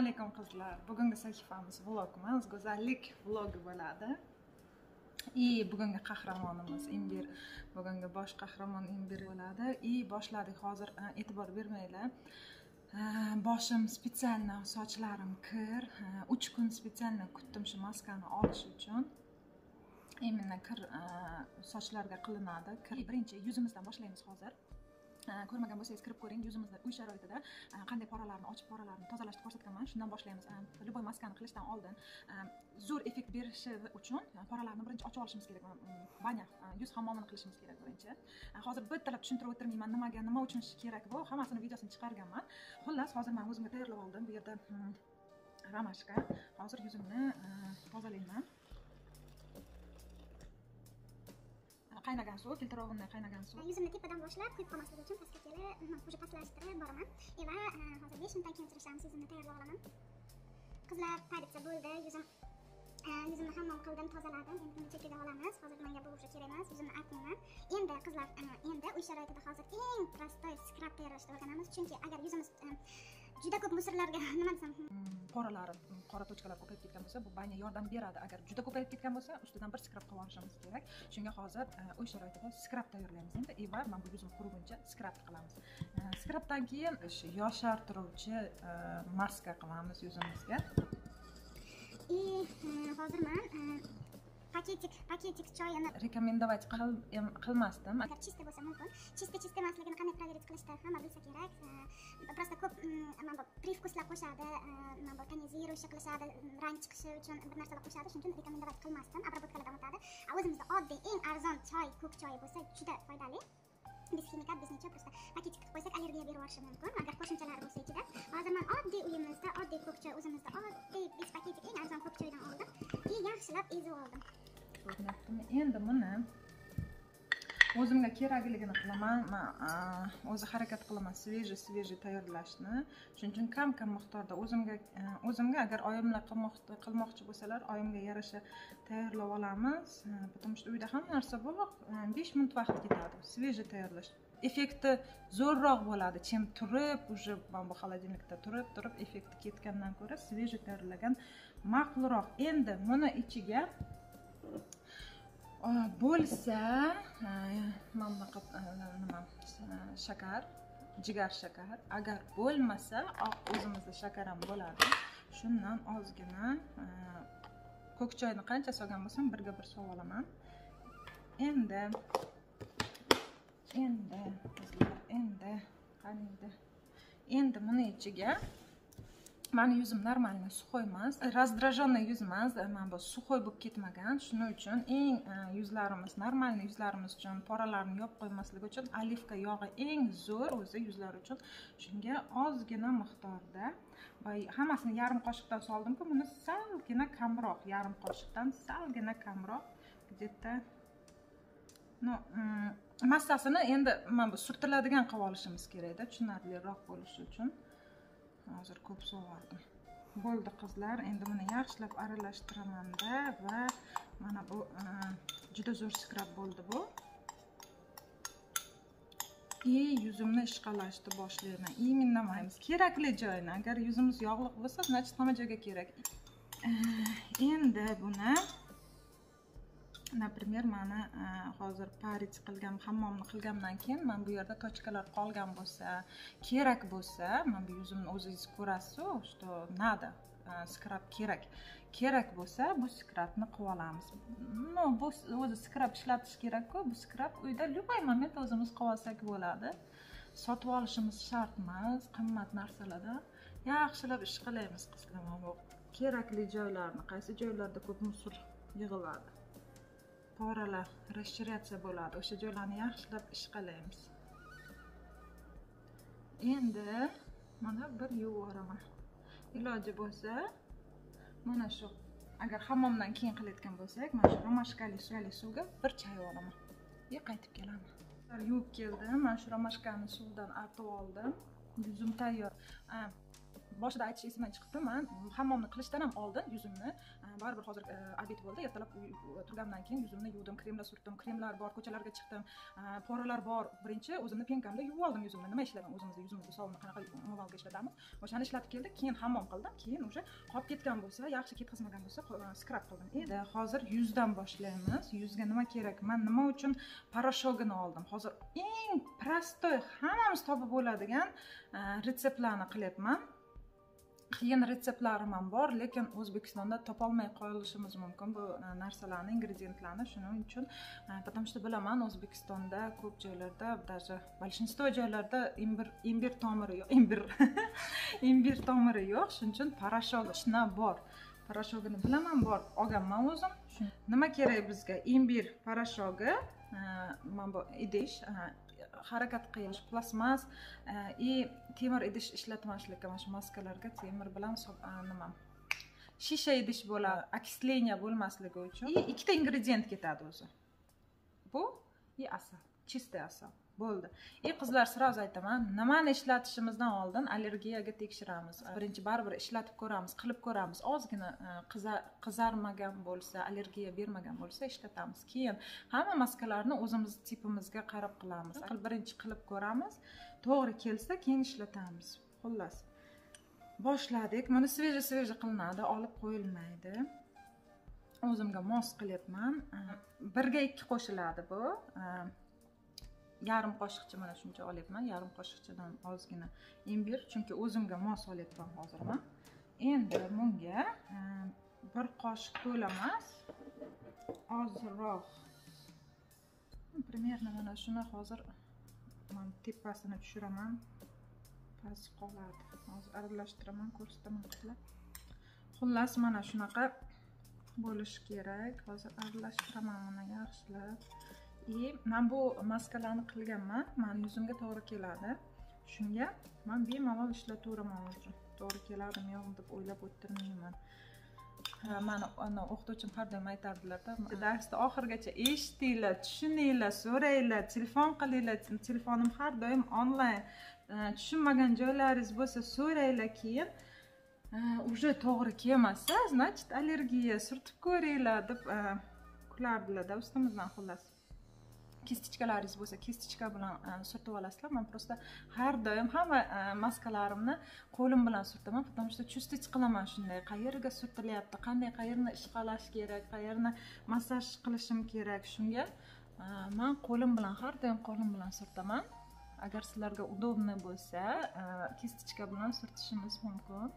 alaykum qizlar. Bugungi sahifamiz vlog emas, go'zallik vlogi bo'ladi. Bugungi qahramonimiz Imbir, bugungi bosh qahramon Imbir bo'ladi. Boshladik. Hozir e'tibor bermanglar. Boshim spesialni, sochlarim kir. 3 kun spesialni kutdim shu maskani olish uchun. Imенно kir sochlarga qilinadi. Birinchi yuzimizdan boshlaymiz hozir. Ko'rmagan bo'lsangiz kirib ko'ring. Yuzimizda uy sharoitida qanday poralarni ochib, poralarni tozalashni ko'rsatganman. Shundan boshlaymiz. Любой maskani qilishdan oldin zo'r effekt berishi uchun poralarni birinchi ochib olishimiz kerak. Banya yuz hammomini qilishimiz kerak birinchi. Hozir bittalab tushuntirib o'tirmayman, nima uchun kerak bu. Hammasini videosini chiqarganman. Xullas, hozir men o'zimga tayyorlab oldim. Bu yerda ramashka. Hozir yuzimni tozalayman. Qaynagan suv, filtrovni qaynagan suv. Yuzimni tepadan boshlab, kuyib qolmasligi uchun pastga kelib, qo'shib pastlashtirib boraman. Va hozir 5 minutdan keyin uchrashamiz. Yuzimni tayyorlab olaman. Qizlar, politsiya bo'ldi. Yuzimni hammom qildim, tozaladim. Endi buni chekkaga olamiz. Hozir menga bu o'sha kerak emas. Yuzimni artmayman. Endi qizlar, endi uy sharoitida hozir eng prostoy skrab tayyorlashni o'rganamiz. Chunki agar yuzimiz juda ko'p musorlarga nima desam, poralari, qora tochkalar ko'payib ketgan bo'lsa, bu banya yordam beradi. Agar juda ko'payib ketgan bo'lsa, ustidan bir skrab qilib olishimiz kerak. Shunga hozir uy sharoitida skrab tayyorlaymiz. Endi men bu yuzim quriguncha skrab qilamiz. Skrabdan keyin yoshartiruvchi maska qilamiz yuzimizga. Hozir men paketik choyini rekomendovat qilmasdim. Agar chista bo'lsa mumkin. Chista emasligini qanday проверить qilishni hamma bilsa kerak. Просто ko'p privkuslar qo'shadi, toniziruющий qilishadi, rang chiqishi uchun bir narsalar qo'shadi. Shuning uchun rekomendovat qilmasdim. Obработкаlardan o'tadi. O'zimizda oddiy eng arzon choy, ko'k choy bo'lsa juda foydali. Biz ximikат, biz necha просто paketik qilib qo'ysak allergiya berib yuborishi mumkin. Agar qo'shimchalari bo'lsa ichida. Hozir men oddiy uyimizda oddiy ko'k choy, o'zimizda oddiy 5 paketik eng arzon ko'k choydan oldim. Yaxshilab ezib oldim. Endi buni o'zimga kerakligini qilaman. Men o'zi harakat qilaman svejiy tayyorlashni. Shuning uchun kam miqdorda o'zimga agar oyimlar qilmoqchi bo'lsalar, oyimga yarasha tayyorlab olamiz. Потому что uyda hamma narsa bor. 5 minut vaqt ketadi svejiy tayyorlash. Effekti zo'rroq bo'ladi. Chem turib, уже bu xolodilnikda turib effekti ketgandan ko'ra svejiy tayyorlagan ma'qulroq. Endi buni ichiga bo'lsa mana shakar, jigar shakar, agar bo'lmasa o'zimizda shakar ham bo'ladi. Shundan ozgina ko'k choyni qancha solgan bo'lsam, birga bir solib olaman. Endi buni ichiga mani yuzim normalniy suxoy emas, раздраженный yuz emas, men bu suxoy bo'lib ketmagan. Shuning uchun eng yuzlarimiz, normalniy yuzlarimiz uchun poralarni yopib qo'ymasligi uchun olivka yog'i eng zo'r o'zi yuzlar uchun. Shunga ozgina miqdorda, hammasini yarim qoshiqdan soldim-ku, buni salgina kamroq, yarim qoshiqdan salgina kamroq, где-то massasini endi men bu surtiladigan qilib olishimiz kerak-da, tushunarliroq bo'lishi uchun. Hozir ko'p so'vardim. Bo'ldi qizlar, endi buni yaxshilab aralashtiraman-da va mana bu juda zo'r skrab bo'ldi bu. Yuzimni ishqalashni boshlayman. Minnamaymiz. Kerakli joyini. Agar yuzimiz yog'liq bo'lsa, значит hamma joyga kerak. Endi buni например, mana hozir parit qilgan, hammomni qilgandan keyin men bu yerda tochkalar qolgan bo'lsa, kerak bo'lsa, men bu yuzimni o'zingiz ko'rasiz, что надо skrab kerak bo'lsa, bu skrabni qilib olamiz. Bu o'zi skrab ishlatish kerak-ku, bu skrab uyda любой moment o'zimiz qilib olsak bo'ladi. Sotib olishimiz shart emas, qimmat narsalardan yaxshilab ishqalaymiz qizlar. Bu kerakli joylarni, qaysi joylarda ko'p musor yig'iladi, poralar расширяться bo'ladi. O'sha joylarni yaxshilab ishqalaymiz. Endi mana bir yuvib olaman. Iloji bo'lsa, mana shu agar hammomdan keyin qilayotgan bo'lsak, mana shu romashkali suvga bir chay olaman. Qaytib kelaman. Yuvib keldim. Mana shu romashkani suvdan artib oldim. Yuzim tayyor. Boshida aytish esimdan chiqibdi. Men hammomni qilishdan ham oldin yuzimni baribir hozir obed bo'ldi, ertalab turgandan keyin yuzimni yuvdim, kremlar surtdim, kremlar bor, ko'chalarga chiqdim, poralar bor. Birinchi o'zimni penkamda yuvib oldim yuzimni. Nima ishladim? O'zimizni yuzimizni sovunni qanaqa movalga ishlatamiz, o'shani ishlatib keldik, keyin hammom qildim, keyin o'sha qolib ketgan bo'lsa, yaxshi ketkazmagan bo'lsa, skrab qildim. Endi hozir yuzdan boshlaymiz. Yuzga nima kerak? Men nima uchun parashogini oldim? Hozir eng prostoy, hammamiz topib bo'ladigan retseptlarni qilyapman. Qiyin retseptlarim ham bor, lekin O'zbekistonda topolmay qolishimiz mumkin bu narsalarni, ingrediyentlarni. Shuning uchun, потому что bilaman, O'zbekistonda ko'p joylarda, даже большинство joylarda imbir tomiri yo'q, imbir tomiri yo'q. Shuning uchun parashog ishna bor. Parashogini bilaman, bor, olganman o'zim. Nima kerak bizga? Imbir parashogi, mana bu idish, harakat qilish, plasmas temir idish ishlatmaslikka, mana shu maskalarga temir bilan nima shisha idish bo'ladi, okисление bo'lmasligi uchun. Ikkita ingredient ketadi o'zi. Bu asal, чистый asal. Bo'ldi. Qizlar, sразу aytaman, nimani ishlatishimizdan oldin allergiyaga tekshiramiz. Birinchi baribir ishlatib ko'ramiz, qilib ko'ramiz. Ozgina qizarmagan bo'lsa, allergiya bermagan bo'lsa ishlatamiz. Keyin hamma maskalarni o'zimiz tipimizga qarab qilamiz. Birinchi qilib ko'ramiz, to'g'ri kelsa keyin ishlatamiz. Xullas. Boshladik. Buni sveji qilinadi, olib qo'yilmaydi. O'zimga mos qilyapman. 1 ga 2 qo'shiladi bu. Yarim qoshiqcha mana shuncha olyapman, yarim qoshiqchadan ozgina imbir, chunki o'zimga mos olyapman hozir men. Endi bunga 1 qoshiq to'la emas, ozroq. Примерно mana shuni hozir men tepasini tushiraman. Past qoladi. Hozir aralashtiraman, ko'rsataman qizlar. Xullas mana shunaqa bo'lishi kerak. Hozir aralashtiraman buni yaxshilab. Men bu maskalarni qilganman, men yuzimga to'g'ri keladi. Shunga men bemalol ishlataveraman o'zim. To'g'ri keladimi yo'qmi deb o'ylab o'tirmayman. Mani o'qituvchim har doim aytardilar-da, darsda oxirgacha eshitinglar, tushuninglar, so'ranglar, telefon qilinglar. Telefonim har doim onlayn. Tushunmagan joylaringiz bo'lsa so'ranglar, keyin уже to'g'ri kelmasa, значит allergiya, surtib ko'ringlar deb kulardilar-da ustimizdan. Xullas. Kistichkalaringiz bo'lsa, kistichka bilan surtib olasizlar. Men просто har doim hamma maskalarimni qo'lim bilan surtaman, потому что чувствовать qilaman shunday, qayerga surtilyapti, qanday qayerni ishqalash kerak, qayerni massaj qilishim kerak. Shunga men qo'lim bilan, har doim qo'lim bilan surtaman. Agar sizlarga удобно bo'lsa, kistichka bilan surtishingiz mumkin.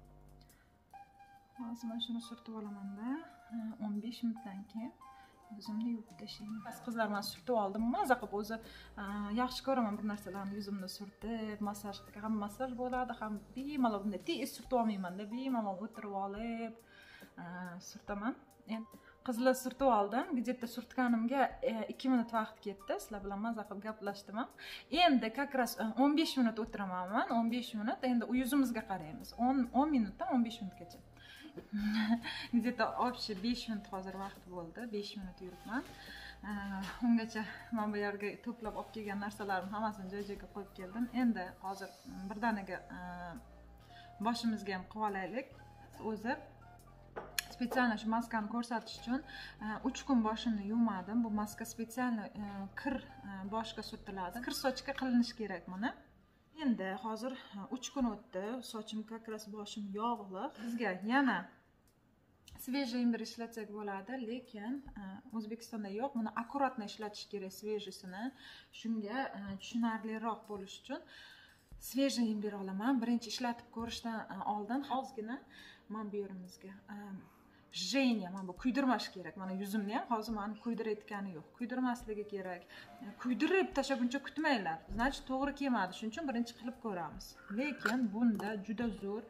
Hozir men shuni surtib olaman-da, 15 minutdan keyin yuzimni yuvib tashlayman. Qizlar, men surtib oldim. Maza qilib o'zi yaxshi ko'raman bir narsalarni yuzimda surtib, massaj qilib, ham massaj bo'ladi, ham bemalol bunday tez surtib olmayman-da, bemalol o'tirib olib surtaman. Endi qizlar surtib oldim. Где-то surtganimga 2 minut vaqt ketdi. Sizlar bilan maza qilib gaplashdim. Endi как раз 15 minut o'tiraman men, 15 minut. Endi yuzimizga qaraymiz. 10 minutdan 15 minutgacha. Где-то общий 5 minut hozir vaqt bo'ldi. 5 minut yuribman. Ungacha men bu yerga to'plab olib kelgan narsalarimni hammasini joy-joyiga qo'yib keldim. Endi hozir birdaniga boshimizga ham qilib olaylik. O'zi spetsialno shu maskani ko'rsatish uchun 3 kun boshimni yuvmadim. Bu maska spetsialno kir boshga surtiladi. Kir sochga qilinish kerak buni. Endi hozir 3 kun o'tdi. Sochim как раз boshim yog'li. Bizga yana svejiy imbir ishlatsak bo'ladi, lekin O'zbekistonda yo'q. Buni akkuratno ishlatish kerak svejisini. Shunga tushunarliroq bo'lish uchun svejiy imbir olaman. Birinchi ishlatib ko'rishdan oldin ozgina men bu yerimizga jeniya, mana bu kuydirmash kerak. Mana yuzimni ham hozir meni kuydirayotgani yo'q. Kuydirmasligi kerak. Kuydirib tashlaguncha kutmanglar. Значит, to'g'ri kelmadi. Shuning uchun birinchi qilib ko'ramiz. Lekin bunda juda zo'r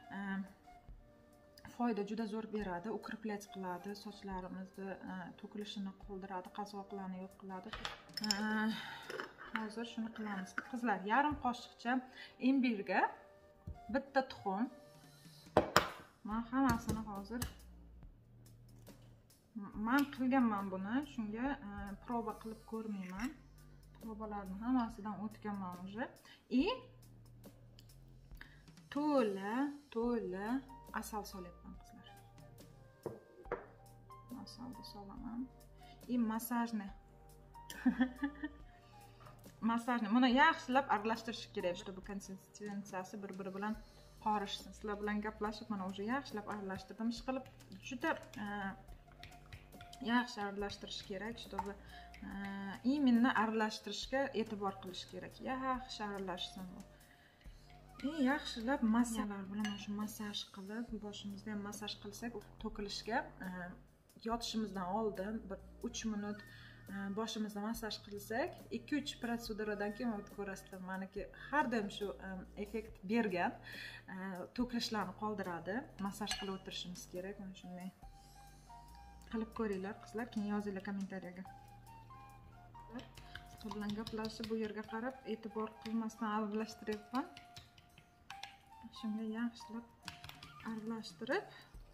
foyda, juda zo'r beradi. Ukreplять qiladi, sochlarimizni to'kilishini qoldiradi, qazoqlarni yo'q qiladi. Hozir shuni qilamiz. Qizlar, yarim qoshiqcha imbirga bitta tuxum. Men hammasini hozir men qilganman buni, shunga proba qilib ko'rmayman. Probalarni hammasidan o'tganman уже. to'la asal solyapman qizlar. solaman. И massajni. Massajni buni yaxshilab aralashtirish kerak, чтобы konsistensiyasi bir-biri bilan qorishsin. Sizlar bilan gaplashib, mana o'sha yaxshilab aralashtirdim. Ishqilib juda yaxshi aralashtirish kerak, чтобы именно aralashtirishga e'tibor qilish kerak. Yaxshi aralashsin bu. Yaxshilab massalar bilan mana shu massaj qilib, boshimizda ham massaj qilsak, to'kilishga yotishimizdan oldin bir 3 minut boshimizda massaj qilsak, 2-3 proseduradan keyin ko'rasizlar, meniki har doim shu effekt bergan. To'kilishlarni qoldiradi. Massaj qilib o'tirishimiz kerak. Mana shunday qilib ko'ringlar qizlar, keyin yozinglar kommentariyaga. Sizlar bilan gaplashib, bu yerga qarab e'tibor qilmasdan aralashtiryapman. Shunday yaxshilab aralashtirib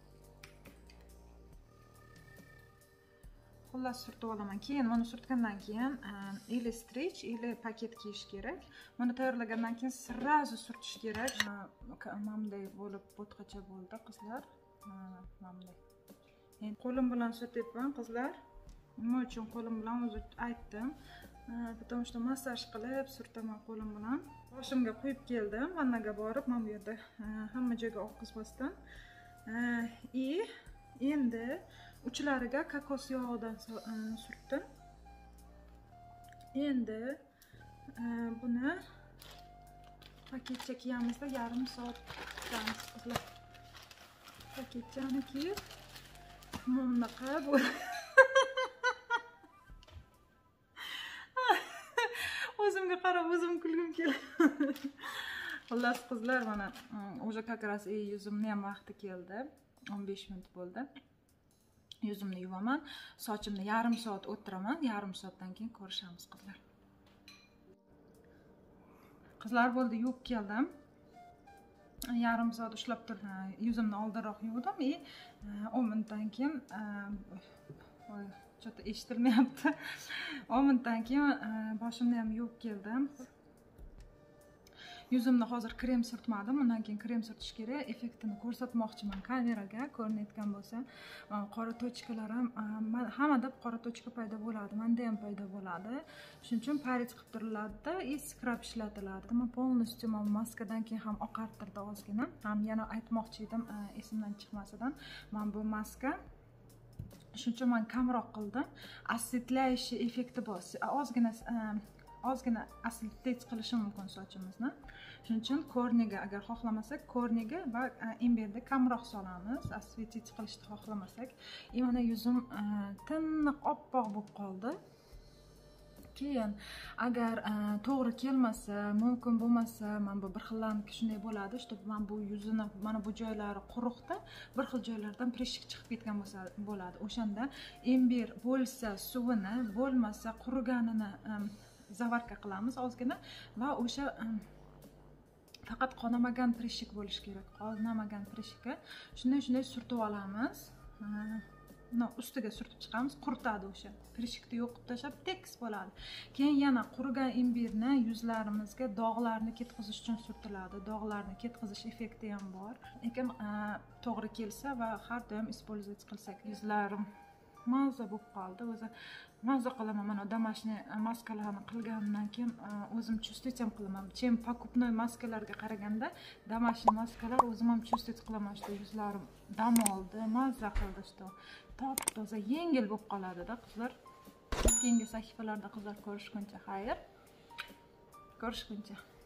xullas surtib olaman. Keyin buni surtgandan keyin ili strich, ili paket kiyish kerak. Buni tayyorlagandan keyin sразу surtish kerak. Mamday bo'lib bo'tqacha bo'ldi qizlar. Mamday. Endi qo'lim bilan surtyapman qizlar. Nima uchun qo'lim bilan o'zi aytdim. Потому что massaj qilib surtaman qo'lim bilan. Boshimga qo'yib keldim, vannaga borib, mana bu yerda hamma joyga oqizmasdan. Endi uchlariga kokos yog'idan surtdim. Endi buni paketcha kiyamizda yarim soat turamiz qizlar. Paketchani kiyib, mumni qilib o'zimga qarab o'zim kulgim keladi. Xullas qizlar, mana o'sha как раз yuzimni ham vaqti keldi. 15 minut bo'ldi. Yuzimni yuvaman, sochimni yarim soat o'tiraman, yarim soatdan keyin ko'rishamiz qizlar. Qizlar bo'ldi, yuvib keldim. Yarim soat ushlab turdim. Yuzimni oldinroq yuvdim, 10 minutdan keyin Cho'ta eshitilmayapti. 10 minutdan keyin boshimni ham yuvib keldim. Yuzimni hozir krem surtmadim, undan keyin krem surtish kerak. Effektini ko'rsatmoqchiman kameraga, ko'rinayotgan bo'lsa. Qora tochkalar ham hammada qora tochka paydo bo'ladi, menda ham paydo bo'ladi. Shuning uchun parij qilib turiladi-da, skrab ishlatiladi. Men полностью maskadan keyin ham oqartirdi ozgina. Ham yana aytmoqchi edim, esimdan chiqmasidan. Men bu maska shuning uchun men kamroq qildim. Assidlayish effekti bor. Ozgina assidlay qilishi mumkin sochimizni. Shuning uchun korniga agar xohlamasak, korniga va imberda kamroq solamiz. Assidlay qilishni xohlamasak, mana yuzim tiniq oppoq bo'lib qoldi. Keyin agar to'g'ri kelmasa, mumkin bo'lmasa, men bu bir xillaniki shunday bo'ladi, чтобы men bu yuzini mana bu joylari quruqda, bir xil joylardan prishik chiqib ketgan bo'ladi. O'shanda imber bo'lsa suvini, bo'lmasa quriganini zavarka qilamiz ozgina va o'sha faqat qonamagan prishik bo'lishi kerak. Qonamagan prishikka shunday surtib olamiz. Ustiga surtib chiqamiz, quritadi o'sha. Prishikni yo'qib tashlab tekis bo'ladi. Keyin yana qurigan imbirni yuzlarimizga dog'larni ketkazish uchun surtiladi. Dog'larni ketkazish effekti ham bor. Lekin to'g'ri kelsa va har doim использовать qilsak, yuzlarim maza bo'lib qoldi. O'zi maza qilaman, mana домашний maskalarni qilgandan keyin o'zim чувствовать ham qilaman. Чем покупной maskalarga qaraganda домашний maskalar o'zim ham чувствовать qilaman, что yuzlarim dam oldi, maza qildi, что top-toza yengil bo'lib qoladi-da qizlar. Keyingi sahifalarda qizlar ko'rishguncha xayr. Ko'rishguncha.